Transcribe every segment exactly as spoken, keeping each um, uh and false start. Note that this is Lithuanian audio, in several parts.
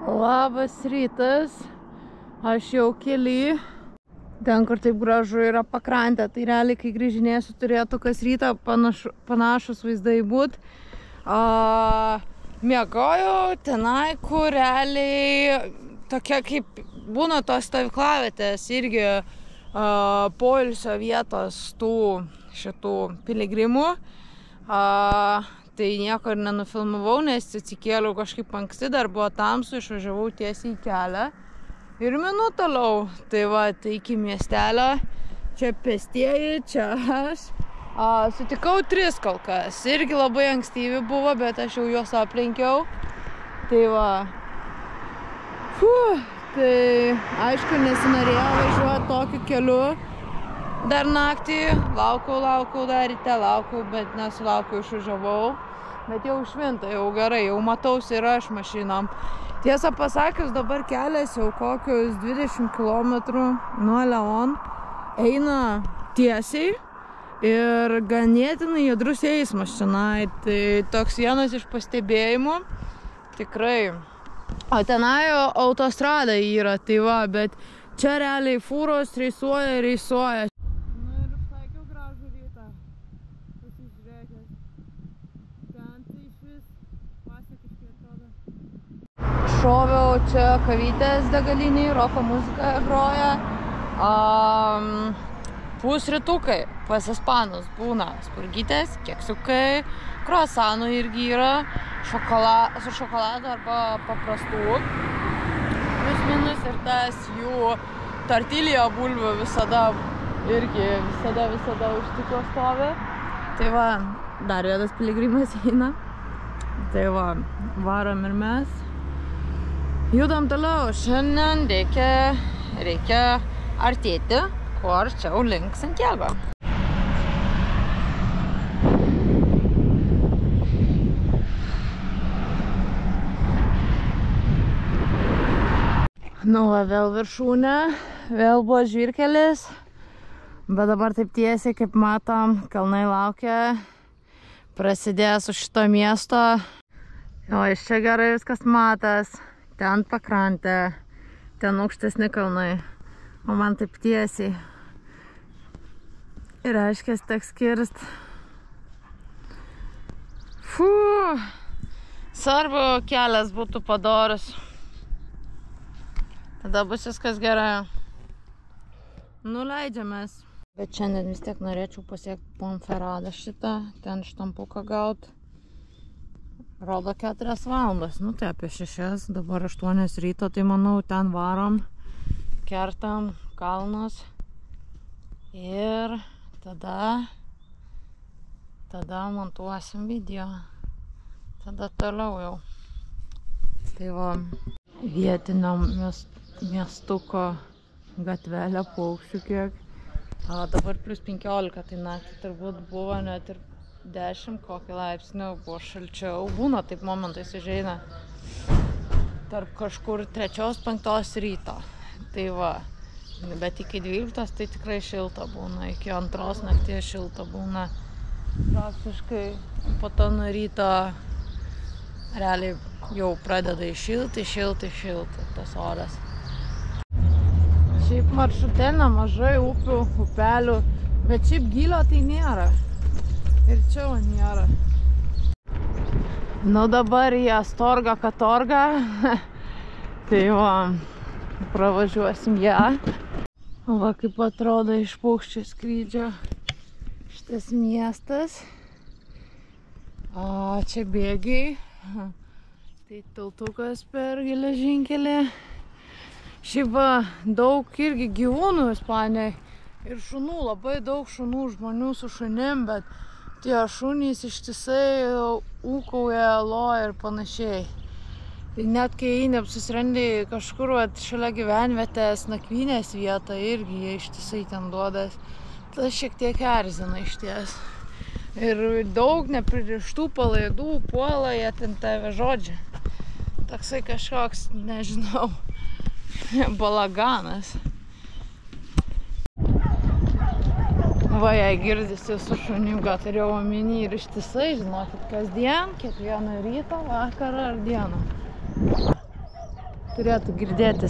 Labas rytas, aš jau kely, ten kur taip gražu yra pakrantė, tai realiai kai grįžinėsiu turėtų kas rytą panašu, panašus vaizdai būt. A, miegojau tenai, kur realiai tokia kaip būna tos stovyklavietės irgi a, poilsio vietos tų šitų piligrimų. A, Tai nieko ir nenufilmavau, nes atsikėliau kažkaip anksti, dar buvo tamsu, išvažiavau tiesiai į kelią ir minu toliau. Tai va, tai iki miestelio, čia pėstieji, čia aš. A, sutikau tris kol kas, irgi labai ankstyvi buvo, bet aš jau juos aplenkiau. Tai va, Fuh, tai aišku nesinorėjo važiuoti tokiu keliu. Dar naktį laukau, laukau, dar ryte laukau, bet nesulaukiau, išvažiavau. Bet jau švinta, jau gerai, jau matausi ir aš mašinom. Tiesą pasakius, dabar kelias jau kokius dvidešimt kilometrų nuo Leon eina tiesiai ir ganėtinai judrus eismas čionai. Tai toks vienas iš pastebėjimų. Tikrai. O tenai autostrada yra, tai va, bet čia realiai fūros reisuoja, reisuoja. Šoviau čia kavytės degaliniai, roko muzika groja. Um, pusrytukai pas ispanus būna spurgytės, keksiukai, kruasanų irgi yra, šokola, su šokoladu arba paprastų. Plius minus ir tas jų tortilija bulvių visada irgi visada, visada už stiklo stovi. Tai va, dar vienas piligrimas eina. Tai va, varom ir mes. Judam toliau, šiandien reikia, reikia artėti, kuo arčiau link Santiago. Nu, va, vėl viršūnė, vėl buvo žvyrkelis, bet dabar taip tiesiai, kaip matom, kalnai laukia, prasidės už šito miesto. O iš čia gerai viskas matas. Ten pakrantė, ten aukštesni kalnai, o man taip tiesiai. Ir reiškia, teks kirst. Fuh, svarbu kelias būtų padorus. Tada bus viskas gerai. Nuleidžiamės. Bet šiandien vis tiek norėčiau pasiekti Ponferradą šitą, ten štampuką gaut. Rodo keturias valandas, nu tai apie šešias, dabar aštuonios ryto, tai manau ten varom, kertam kalnus ir tada, tada montuosim video, tada toliau jau. Tai va, vietinio miestuko gatvelę paukščių kiek, a, dabar plius penkiolika, tai naktį turbūt buvo net ir dešimt kokį laipsnių, buvo šalčiau, būna taip momentais užeina tarp kažkur trečios, penktos ryto. Tai va, bet iki dvyliktos tai tikrai šilta būna, iki antros nakties šilta būna. Praktiškai po to nuo ryto realiai jau pradeda šilti, šilti, šilti tas oras. Šiaip maršrute nemažai upių, upelių, bet šiaip gylio tai nėra. Ir čia va nėra. Nu dabar į Astorga Katorga. Tai va, pravažiuosim ją. Va kaip atrodo iš paukščio skrydžio šitas miestas. O čia bėgiai. Tai tiltukas per geležinkelį. Šiaip va, daug irgi gyvūnų Ispanijoj. Ir šunų, labai daug šunų, žmonių su šunim, bet tie šunys ištisai ūkauja, loja ir panašiai. Tai net kai eini susirandi kažkur vat, šalia gyvenvietės nakvynės vietą, irgi jie ištisai ten duodas. Tas šiek tiek erzina išties. Ir daug nepririštų palaidų puola, jie ten tave žodžia. Toksai kažkoks, nežinau, balaganas. Va, jei girdisi su šunim, ką turėjau omeny ir ištisai, žinokit, kasdien, kiekvieną rytą, vakarą ar dieną. turėtų girdėtis.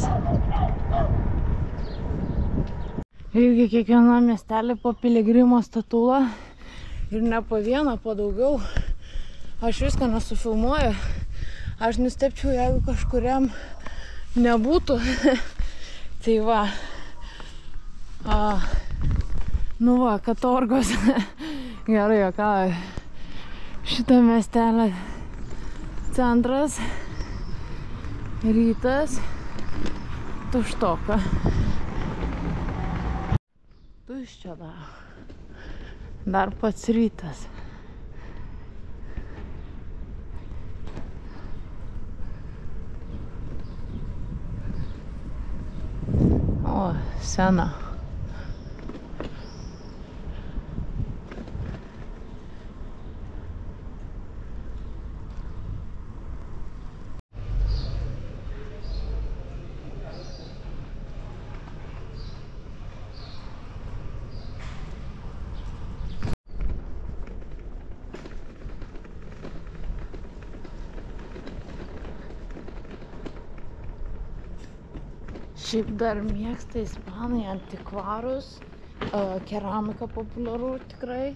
Irgi kiekviena miestelė po piligrimo statulą ir ne po vieną, po daugiau. Aš viską nesufilmuoju. Aš nustepčiau, jeigu kažkuriam nebūtų. Tai va. A, nu va, katorgos. Gerai, juokauju. Šitą miestelę centras, rytas, tuštoka. Tuščia dar. Dar pats rytas. O, sena. Šiaip dar mėgsta ispanai antikvarus, keramika populiaru tikrai,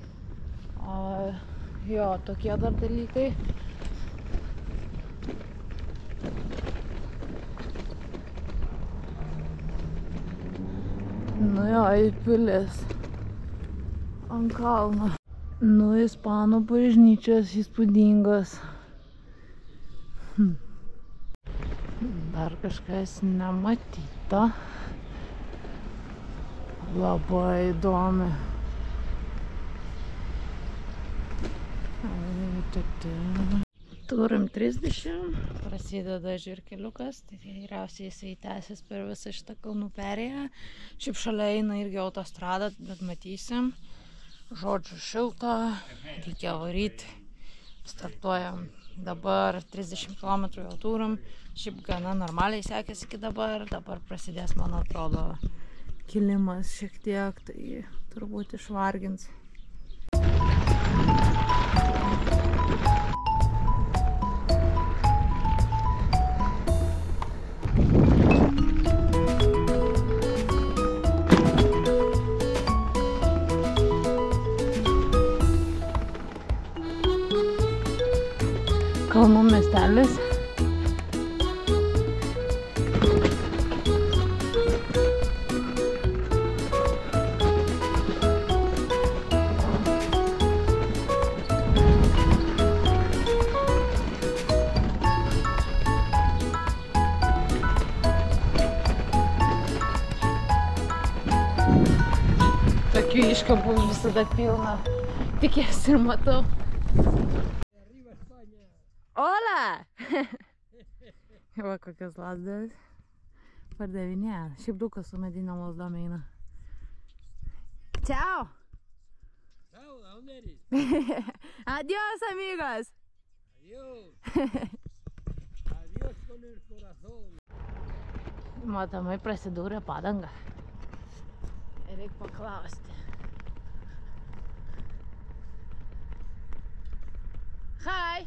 jo, tokie dar dalykai. Nu jo, į pilis ant kalno. Nu, ispanų bažnyčios įspūdingos. Hm. Dar kažkas nematyta. Labai įdomi. Turim trisdešimt, prasideda žvyrkeliukas, tai tikriausiai jisai tęsis per visą šitą kalnų perėją. Šiaip šalia eina irgi autostrada, bet matysim. Žodžiu, šilta, reikia varyti. Startuojam. Dabar trisdešimt kilometrų jau turim. Šiaip gana normaliai sekėsi iki dabar. Dabar prasidės, man atrodo, kilimas šiek tiek, tai turbūt išvargins. Kalnų miestelis. Tokių iškabų visada pilna. Tikiuosi ir matau. Hola! Va, kokias lazdas pardavinėja. Šiaip daug kas su mediniam lazdom eina. Ciao! Ciao, ¿a dónde eres? Adiós, amigos! Adiós! Adiós con el corazón! Matomai prasidūrė padanga. Reik paklausti. Hi!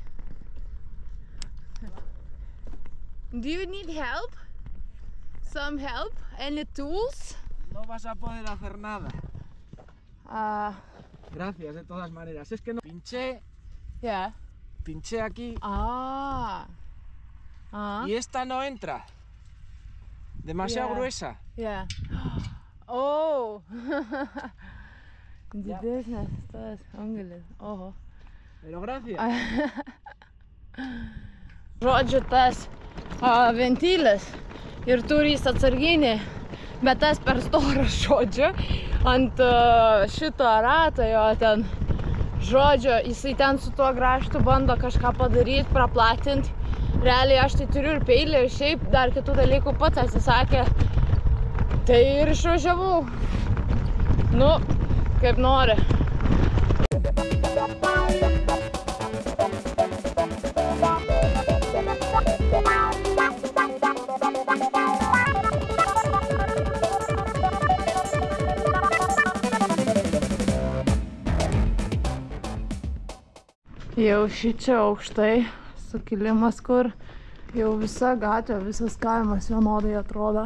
Do you need help? Some help? Any tools? No vas a poder hacer nada. Uh, Gracias de todas maneras. Es que no... Pinché, yeah. pinché aquí Ah. Ah. y esta no entra. Demasiado Yeah. gruesa. Yeah. Oh. Didesnės tas angelis. Oho. Pero gracias. Žodžiu, tas a, ventilis ir turi jis atsarginį, bet tas per storas, žodžiu, ant a, šito rato jo ten, žodžiu, jisai ten su tuo grąžtu bando kažką padaryti, praplatinti. Realiai aš tai turiu ir peilį, ir šiaip dar kitų dalykų pats atsisakė. Tai ir išvažiavau. Nu, kaip nori. Jau šičia aukštai sukilimas, kur Jau visa gatvė, visas kaimas vienodai atrodo.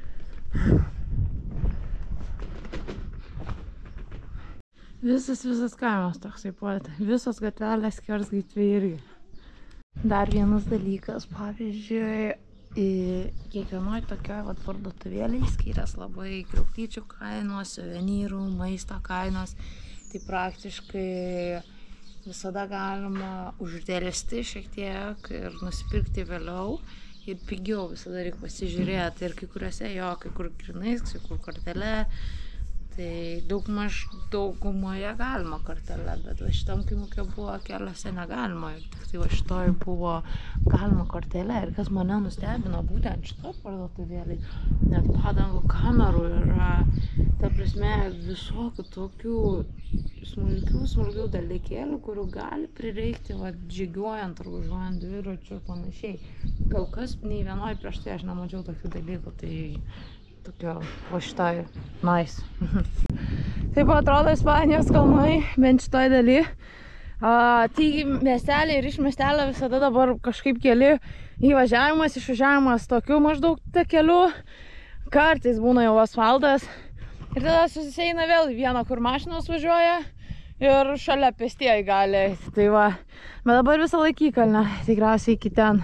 Visas, visas kaimas toksai pat. Visos gatvelės skersgatviai irgi. Dar vienas dalykas, pavyzdžiui, kiekvienoj tokioj vat parduotuvėlėj skirias labai kriauklyčių kainos, suvenyrų, maisto kainos. Tai praktiškai visada galima uždėlsti šiek tiek ir nusipirkti vėliau. Ir pigiau visada reikia pasižiūrėti. Ir kai kuriuose jo, kai kur grinais, kai kur kortelė. Tai daugmaž daugumoje galima kortelę, bet va šitam kaimukė buvo keliose negalima. Ir tik tai va šitoj buvo galima kortelę. Ir kas mane nustebino, būtent šitoj parduotuvėlėj, net padangų kamerų yra, ta prasme, visokių tokių smulkių, smulkių dalykėlių, kurių gali prireikti va žygiuojant ar važiuojant dviračiu ir panašiai. Gal kas nei vienoj prieš tai aš nemačiau tokių dalykų, tai tokio va šitoj nice. Taip atrodo Ispanijos kalnai, bent šitoj daly. A, tai miestelė ir iš miestelio visada dabar kažkaip keli įvažiavimas, išvažiavimas tokiu maždaug takeliu. Kartais būna jau asfaltas. Ir tada susieina vėl į vieną, kur mašinos važiuoja ir šalia pėstieji gali eiti. Tai va, bet dabar visą laikį įkalnę, tikriausiai iki ten.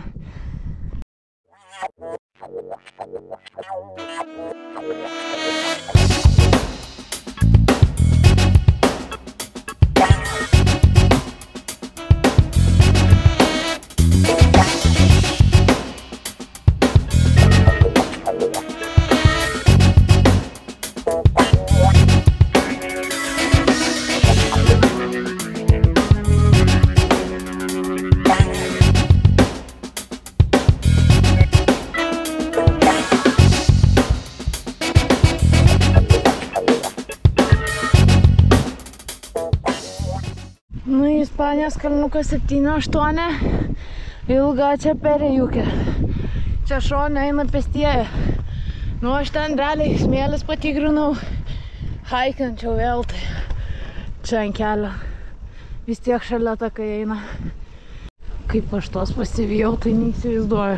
Ispanijos kalnukas septyni aštuoni, ilga čia perėjukė. Čia šone eina pėstieji. Nu, aš ten realiai smėlis patikrinau, haikinčiau vėl, tai čia ant kelio. Vis tiek šalia takai eina. Kaip aš tos pasivijau, tai neįsivaizduoju.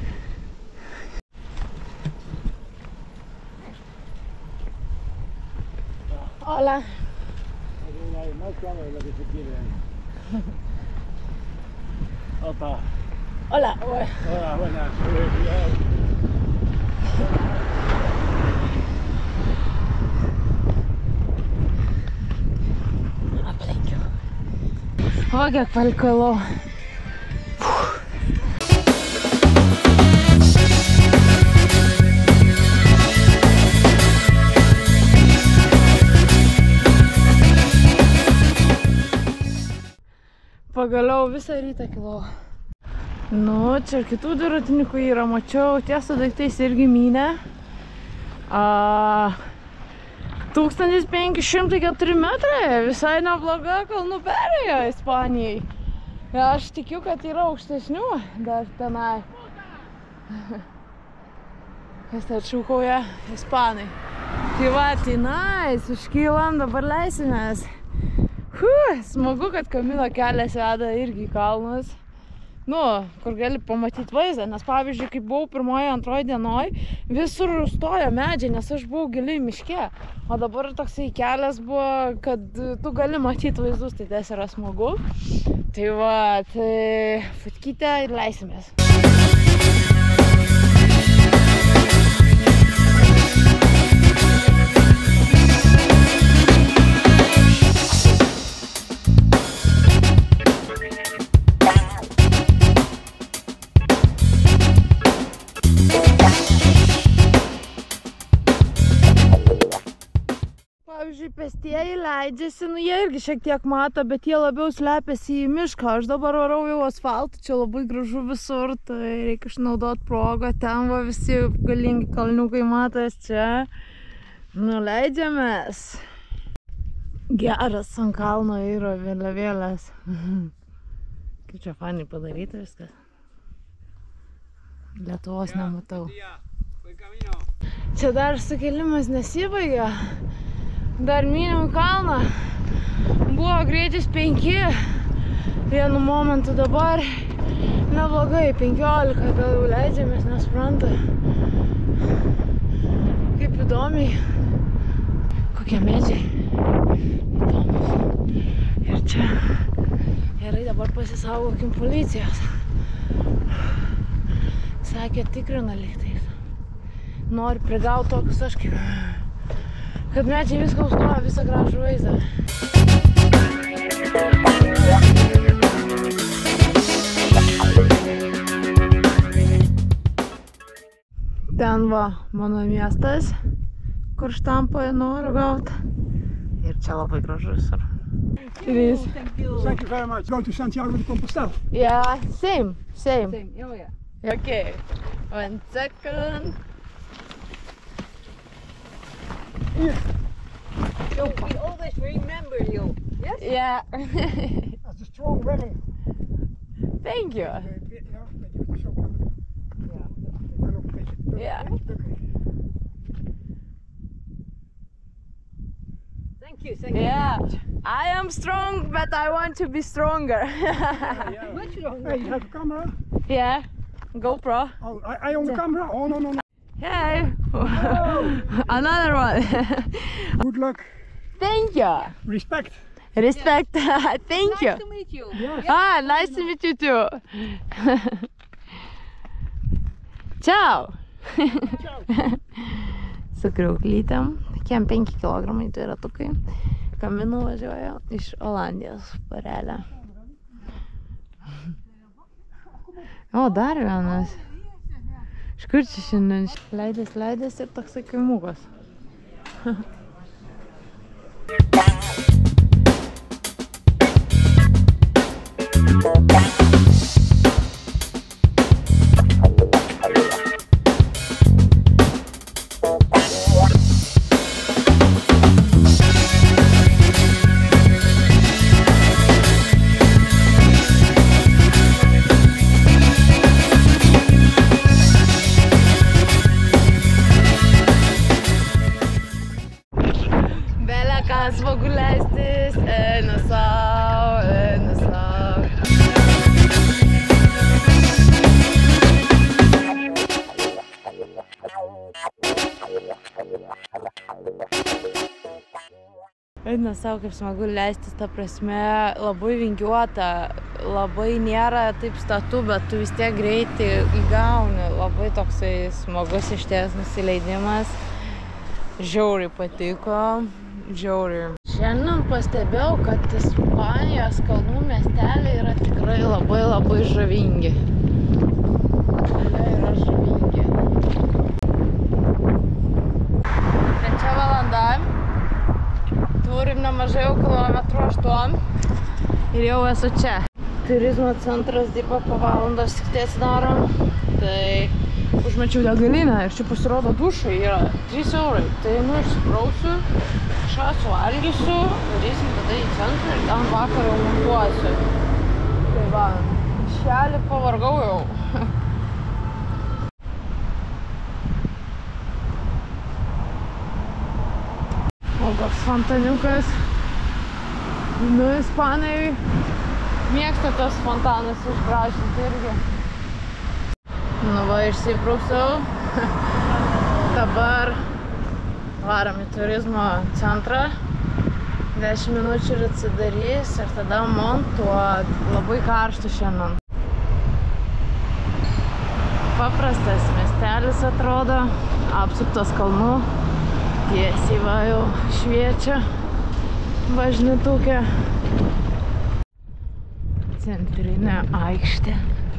Hola. Opa. Hola. Hola, buenas. Aplenkiau. O, kiek palkalau. Pagaliau visą rytą kilau. Nu, čia ir kitų dviratininkų yra, mačiau, tiesa daiktais irgi mynė. tūkstantis penki šimtai keturi metrai, visai nebloga kalnų perėja Ispanijai. Aš tikiu, kad yra aukštesnių dar tenai. Kas tai atšūkauja? Ispanai. Tai va, tai nice, užkylam, dabar leisimės. Huh, smagu, kad Kamino kelias veda irgi į kalnus. Nu, kur gali pamatyti vaizdą, nes pavyzdžiui, kai buvau pirmoje, antroje dienoj, visur stojo medžiai, nes aš buvau giliai miške. O dabar toksai kelias buvo, kad tu gali matyti vaizdus, tai tas yra smagu. Tai va, tai futkyte ir leisimės. Pavyzdžiui, pėstieji leidžiasi, nu jie irgi šiek tiek mato, bet jie labiau slepiasi į mišką. Aš dabar varau jau asfaltą, čia labai gražu visur, tai reikia išnaudoti progą. Ten va visi galingi kalniukai matas čia. Nuleidžiamės. Geras ant kalno yra vėliavėlės. Kaip čia faniai padaryta viskas. Lietuvos nematau. Čia dar sukėlimas nesibaigia. Dar mynėm kalną. Buvo greitis penki vienu momentu, dabar Neblogai, penkiolika gal jau leidžiamės, nespranta. Kaip įdomiai. Kokie medžiai. Įdomus. Ir čia. Gerai, dabar pasisaugokim policijos. Sakė, tikrina lygtais. Nori prigauti tokius aš kaip. Kad medžiai viską užstoja visą gražų vaizdą. Ten va mano miestas, kur štampoje noriu gauti. Ir čia labai gražus. Thank you. Thank you very much. Go to Santiago de Compostela. Yeah, same, same. Same. Oh yeah. Okay, one second. Here. So we always remember you. Yes? Yeah. That's a strong rebel. Thank you. Ja, weet je, zo kan het. Ja. Ik ben ook een beetje druk. Ja. Thank you. Thank you. Yeah, I am strong, but I want to be stronger. Much longer. Hey, you have a camera? Yeah, GoPro. Oh, I, I on the camera? Oh, no, no, no. Hey, another one. Good luck. Thank you. Respect. Respect. Thank you. Nice to meet you. Yes. Ah, nice to meet you too. Ciao. Ciao. Su kriauklytėm. Kiem penki kilogramai tai yra tukai. Kaminu važiuoja iš Olandijos parelę. O, dar vienas. Iš kur čia šiandien? Leidės, leidės ir toksai kaimukas. Smagu leistis, eina sau, eina sau. Eina sau, kaip smagu leistis, ta prasme, labai vingiuota, labai nėra taip statu, bet tu vis tiek greitai įgauni, labai toksai smagus išties nusileidimas. Žiauriai patiko. Žiauriai. Šiandien pastebėjau, kad Ispanijos kalnų miesteliai yra tikrai labai labai žavingi. Jie yra žavingi. Trečia valanda. Turim nemažai jau kilometrų aštuom. Ir jau esu čia. Turizmo centras dirba po valandos tik tai atsidarom. Tai užmečiau degalinę ir čia pasirodo dušai yra trys eurai. Tai nu išsiprausiu. Kažką suvalgysiu, varysim tada į centrą ir ten vakarą montuosiu. Tai va, šelį pavargau jau. O koks fontaniukas. Nu, ispanai mėgsta tos fontanus išgražinti irgi. Nu va, išsiprausiau. Dabar varom į turizmo centrą, dešimt minučių ir atsidarys ir tada montuot. Labai karšta šiandien. Paprastas miestelis atrodo, apsuptas kalnų, tiesiai va jau šviečia važnytukė. Centrinė aikštė.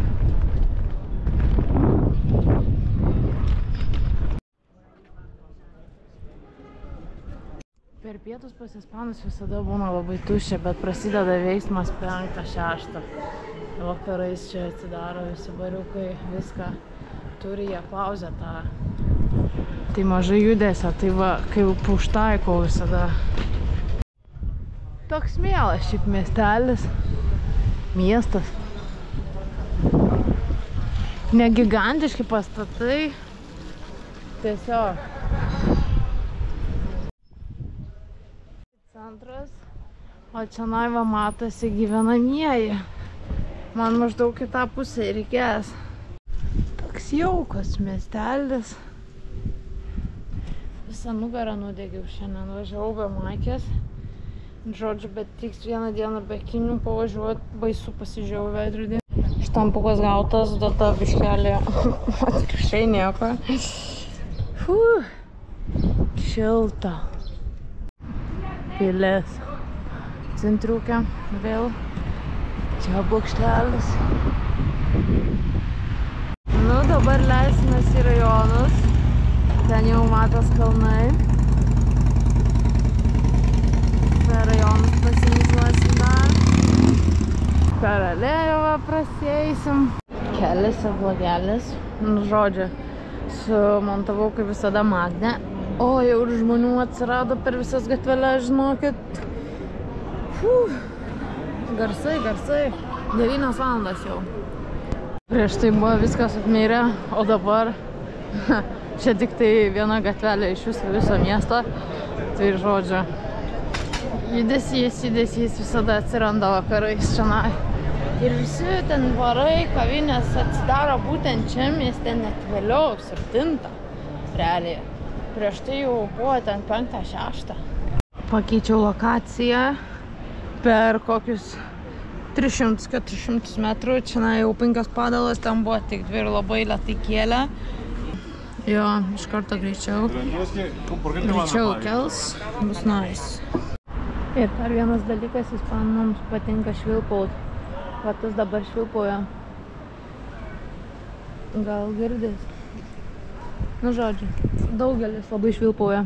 Per pietus pas ispanus visada būna labai tuščia, bet prasideda veiksmas penktą šeštą. Vakarais čia atsidaro visi bariukai, viską turi jie pauzę tą. Tai mažai judesio, tai va, kai užtaikau visada. Toks mielas šiaip miestelis, miestas. Ne gigantiški pastatai, tiesiog. Centras, o čia va matosi gyvenamieji. Man maždaug kitą pusę reikės. Toks jaukas miestelis. Visą nugarą nudegiau šiandien, važiavau be maikės. Žodžiu, bet tik vieną dieną be akinių pavažiuoti, baisu pasižiūrėjau veidrodį. Štampukas gautas, data biškelė, atvirkščiai nieko. Fuh, šilta. Pilis. Centriukė vėl. Čia bokštelis. Nu, dabar leisimės į rajonus. Ten jau matos kalnai. Per rajonus pasivažiuosim dar. Per Alėjovą prasieisim. Kelis ir blogelis. Nu, žodžiu, sumontavau kaip visada Magnę. O, jau ir žmonių atsirado per visas gatveles, žinokit. Fuh. Garsai, garsai. devynios valandos jau. Prieš tai buvo viskas apmirę, o dabar čia tik tai viena gatvelė iš viso, viso miesto. Tai žodžiu, judesys, judesys visada atsiranda vakarais čionai. Ir visi ten barai, kavinės atsidaro būtent čia mieste net vėliau, septintą, realiai. Prieš tai jau buvo ten penktą, šeštą. Pakeičiau lokaciją per kokius tris šimtus keturis šimtus metrų. Čia jau penkios padalos, ten buvo tik dvi ir labai lėtai kėlė. Jo, iš karto greičiau. Greičiau kels, bus nice. Ir dar vienas dalykas, ispanams patinka švilpaut. Va tas dabar švilpauja. Gal girdės? Nu žodžiu, daugelis labai švilpauja.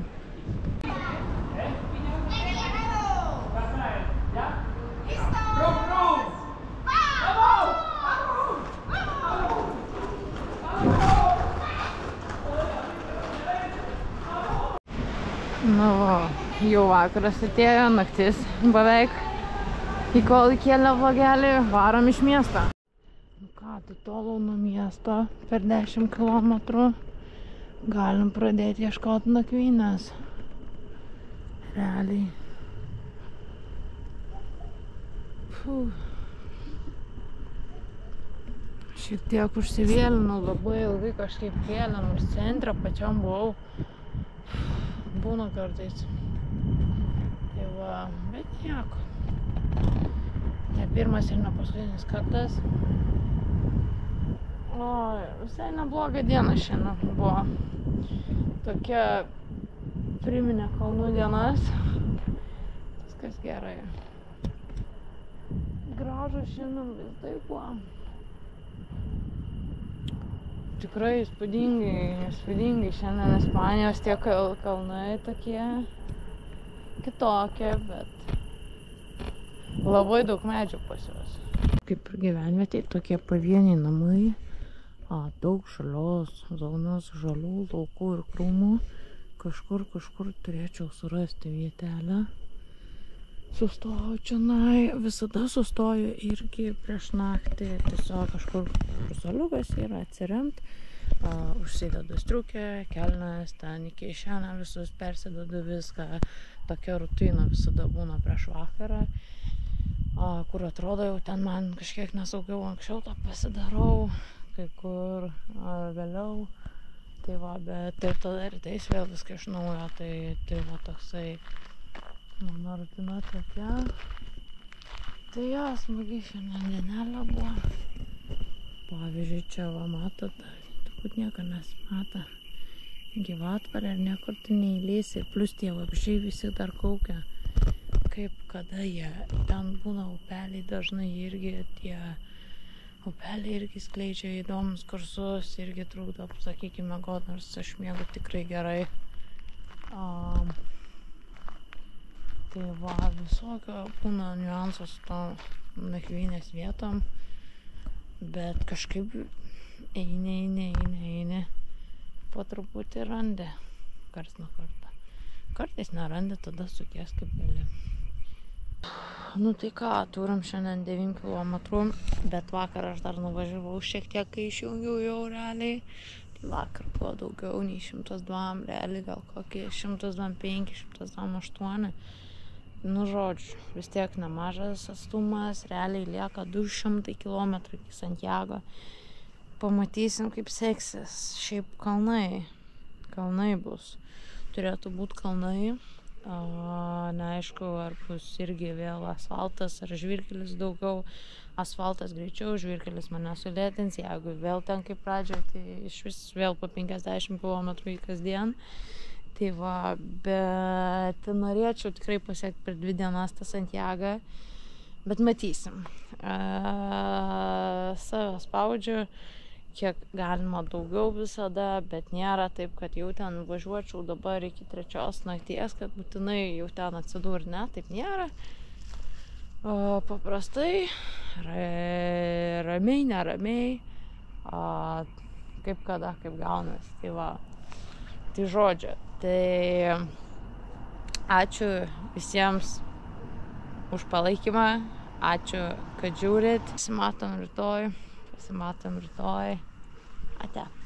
Nu va, jau vakaras atėjo, naktis beveik. Į kol įkėlė vlogelį, varom iš miesto. Nu ką, tai tolau nuo miesto per dešimt kilometrų. Galim pradėti ieškoti nakvynės. Realiai. Puh. Šiek tiek užsivėlinau, labai ilgai kažkaip kėlė, nors centre pačiam buvau. Būna kartais. Tai va, bet nieko. Ne pirmas ir ne paskutinis kartas. O, visai nebloga diena šiandien buvo. Tokia priminė kalnų dienas. Viskas gerai. Gražus šiandien vaizdai buvo. Tikrai įspūdingai, įspūdingai šiandien Ispanijos tie kalnai tokie kitokie, bet labai daug medžių pas juos. Kaip ir gyvenvietėje, tokie pavieniai namai, a, daug žalios zonos, žalių laukų ir krūmų. Kažkur, kažkur turėčiau surasti vietelę. Sustoju čionai, visada sustoju irgi prieš naktį, tiesiog kažkur žaliukas yra atsiremt, uh, užsidedu striukę, kelnes, ten į kišenę visus persidedu viską. Tokia rutina visada būna prieš vakarą, uh, kur atrodo jau ten man kažkiek nesaugiau, anksčiau tą pasidarau, kai kur uh, vėliau. Tai va, bet ir tada rytais vėl viską iš naujo, tai, tai va toksai mano rutina tokia. Tai jo, smagi šiandien dienelė buvo. Pavyzdžiui, čia va matote, turbūt nieko nesimata. Gyvatvarė ir niekur tu neįlėsi. Ir plus tie vabzdžiai visi dar kaukia. Kaip kada jie, ten būna upeliai dažnai irgi, tie upeliai irgi skleidžia įdomus garsus, irgi trukdo, sakykime, miegot, nors aš miegu tikrai gerai. Um, Tai va, visokio būna niuansas su to nakvynės vietom, bet kažkaip eini, eini, eini, eini, po truputį randi, karts nuo karto. Kartais nerandi, tada sukies kaip gali. Nu tai ką, turim šiandien devynių kilometrų, bet vakar aš dar nuvažiavau šiek tiek, kai išjungiau jau realiai. Tai vakar buvo daugiau nei šimtas du, realiai gal kokie šimtas du penki, šimtas du aštuoni. nu žodžiu, vis tiek nemažas atstumas, realiai lieka du šimtai kilometrų iki Santiago. Pamatysim, kaip seksis. Šiaip kalnai, kalnai bus. Turėtų būti kalnai. O, neaišku, ar bus irgi vėl asfaltas, ar žvyrkelis daugiau. Asfaltas greičiau, žvyrkelis mane sulėtins. Jeigu vėl ten kaip pradžioje, tai iš vis vėl po penkiasdešimt kilometrų į kasdien. Tai va, bet norėčiau tikrai pasiekti per dvi dienas tą Santiagą, bet matysim. E, save spaudžiu, kiek galima daugiau visada, bet nėra taip, kad jau ten važiuočiau dabar iki trečios nakties, kad būtinai jau ten atsidūr, ne, taip nėra. O, paprastai, ra, ramiai, neramiai, o, kaip kada, kaip gaunas. Tai va, tai žodžio. Tai ačiū visiems už palaikymą, ačiū, kad žiūrit. Pasimatom rytoj, pasimatom rytoj. Ate.